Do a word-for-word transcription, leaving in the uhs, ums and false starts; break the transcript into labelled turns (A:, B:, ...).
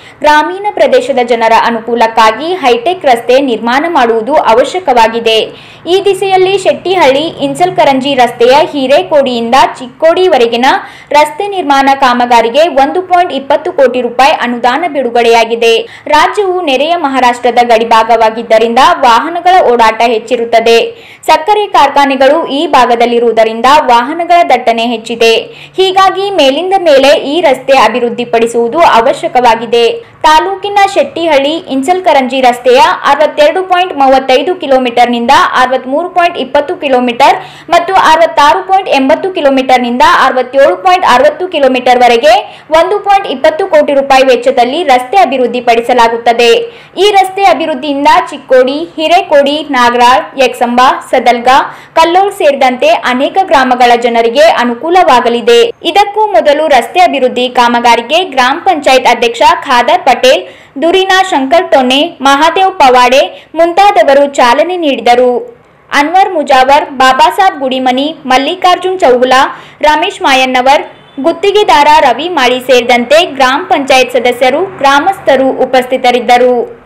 A: ಗ್ರಾಮೀಣ ಪ್ರದೇಶದ ಜನರ ಅನುಕೂಲಕ್ಕಾಗಿ ಹೈಟೆಕ್ ರಸ್ತೆ ನಿರ್ಮಾಣ ಮಾಡುವುದು ಅವಶ್ಯಕವಾಗಿದೆ. ಈ ದಿಸೆಯಲ್ಲಿ ಶೆಟ್ಟಿಹಳ್ಳಿ ಇನ್ಸಲ್ಕರಂಜಿ ರಸ್ತೆಯ ಹಿರೇಕೋಡಿಯಿಂದ ಚಿಕ್ಕೋಡಿವರೆಗಿನ ರಸ್ತೆ ನಿರ್ಮಾಣ ಕಾಮಗಾರಿಗೆ ಒಂದು ಪಾಯಿಂಟ್ ಇಪ್ಪತ್ತು ಕೋಟಿ ರೂಪಾಯಿ ಅನುದಾನ ಬಿಡುಗಡೆಯಾಗಿದೆ. ರಾಜ್ಯವು ನೆರೆಯ ಮಹಾರಾಷ್ಟ್ರದ ಗಡಿಭಾಗವಾಗಿದ್ದರಿಂದ ವಾಹನಗಳ ಓಡಾಟ ಹೆಚ್ಚಿರುತ್ತದೆ. ಸಕ್ಕರೆ ಕಾರ್ಖಾನೆಗಳು ಈ ಭಾಗದಲ್ಲಿರುವುದರಿಂದ ವಾಹನಗಳ ದಟ್ಟಣೆ ಹೆಚ್ಚಿದೆ. ಹೀಗಾಗಿ ಮೇಲಿಂದ ಮೇಲೆ ಈ ರಸ್ತೆ ಅಭಿವೃದ್ಧಿಪಡಿಸುವುದು ಅವಶ್ಯಕವಾಗಿದೆ. ತಾಲೂಕಿನ ಶೆಟ್ಟಿಹಳ್ಳಿ ಇನ್ಸಲ್ಕರಂಜಿ ರಸ್ತೆಯ ಅರವತ್ತೆರಡು ಪಾಯಿಂಟ್ ಮೂವತ್ತೈದು ಕಿಲೋಮೀಟರ್ನಿಂದ ಅರವತ್ಮೂರು ಪಾಯಿಂಟ್ ಇಪ್ಪತ್ತು ಕಿಲೋಮೀಟರ್ ಮತ್ತು ಅರವತ್ತಾರು ಪಾಯಿಂಟ್ ಎಂಬತ್ತು ಕಿಲೋಮೀಟರ್ನಿಂದ ಅರವತ್ತೇಳು ಪಾಯಿಂಟ್ ಅರವತ್ತು ಕಿಲೋಮೀಟರ್ ವರೆಗೆ ಒಂದು ಪಾಯಿಂಟ್ ಇಪ್ಪತ್ತು ಕೋಟಿ ರೂಪಾಯಿ ವೆಚ್ಚದಲ್ಲಿ ರಸ್ತೆ ಅಭಿವೃದ್ಧಿಪಡಿಸಲಾಗುತ್ತದೆ. ಈ ರಸ್ತೆ ಅಭಿವೃದ್ಧಿಯಿಂದ ಚಿಕ್ಕೋಡಿ, ಹಿರೇಕೋಡಿ, ನಾಗರಾಳ್, ಯಕ್ಷಂಬ, ಸದಲ್ಗಾ, ಕಲ್ಲೋಳ್ ಸೇರಿದಂತೆ ಅನೇಕ ಗ್ರಾಮಗಳ ಜನರಿಗೆ ಅನುಕೂಲವಾಗಲಿದೆ. ಇದಕ್ಕೂ ಮೊದಲು ರಸ್ತೆ ಅಭಿವೃದ್ಧಿ ಕಾಮಗಾರಿಗೆ ಗ್ರಾಮ ಪಂಚಾಯತ್ ಅಧ್ಯಕ್ಷ ಖಾದರ್ ಪಟೇಲ್, ದುರಿನಾ ಶಂಕರ್ ಟೊನ್ನೆ, ಮಹಾದೇವ್ ಪವಾಡೆ ಮುಂತಾದವರು ಚಾಲನೆ ನೀಡಿದರು. ಅನ್ವರ್ ಮುಜಾವರ್, ಬಾಬಾಸಾಬ್ ಗುಡಿಮನಿ, ಮಲ್ಲಿಕಾರ್ಜುನ್ ಚೌಗುಲಾ, ರಮೇಶ್ ಮಾಯಣ್ಣವರ್, ಗುತ್ತಿಗೆದಾರ ರವಿ ಮಾಳಿ ಸೇರಿದಂತೆ ಗ್ರಾಮ ಪಂಚಾಯತ್ ಸದಸ್ಯರು, ಗ್ರಾಮಸ್ಥರು ಉಪಸ್ಥಿತರಿದ್ದರು.